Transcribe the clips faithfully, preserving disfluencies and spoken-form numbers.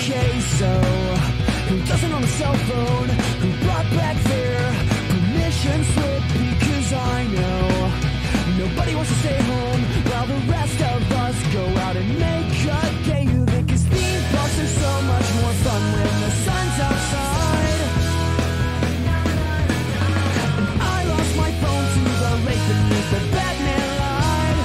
Okay, so who doesn't own a cell phone? Who brought back their permission slip? Because I know nobody wants to stay home while the rest of us go out and make a day of it. Cause theme parks are so much more fun when the sun's outside. And I lost my phone to the lake beneath the Batman light.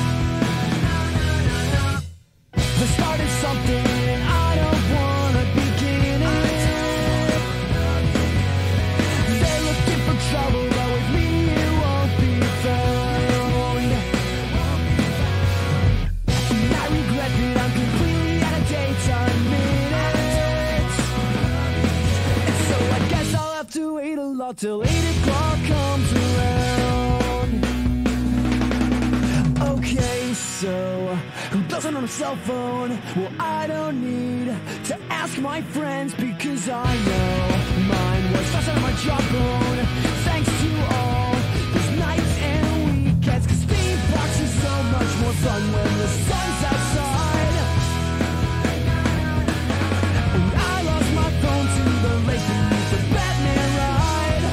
They started something and I don't wanna begin it. They're looking for trouble, but with me it won't be found. And I regret that I'm completely out of daytime minutes. And so I guess I'll have to wait a lot till eight o'clock comes around. Okay, so who doesn't own a cell phone? Well, I don't need to ask my friends because I know mine was lost on my jawbone. Thanks to all these nights and weekends, cause theme parks are so much more fun when the sun's outside. And I lost my phone to the lake beneath the Batman ride.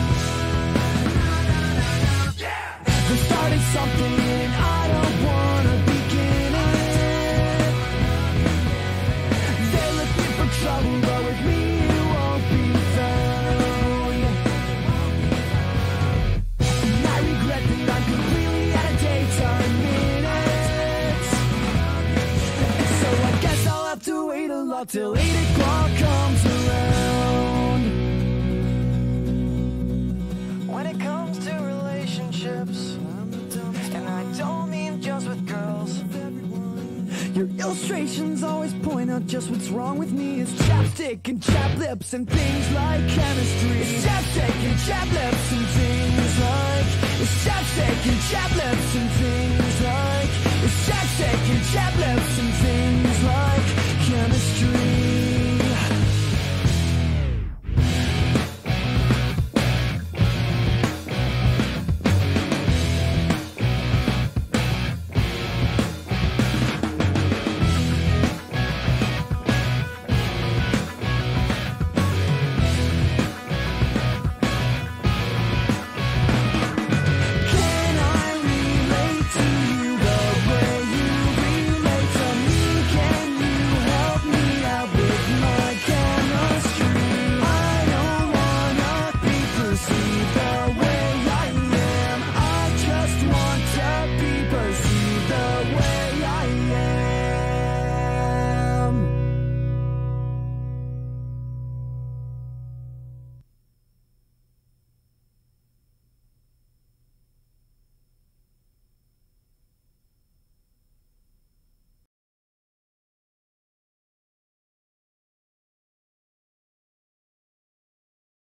They started something and I don't wanna begin it. They're looking for trouble, but with me it won't be found. And I regret that I'm completely out of daytime minutes. And so I guess I'll have to wait a lot till eight o'clock comes around. When it comes to relationships, and I don't mean just with girls, Your illustrations always point out just what's wrong with me. It's chapstick and chap lips and things like chemistry. It's chapstick and chap lips and things like It's chapstick and chap lips and things like It's chapstick and chap lips and things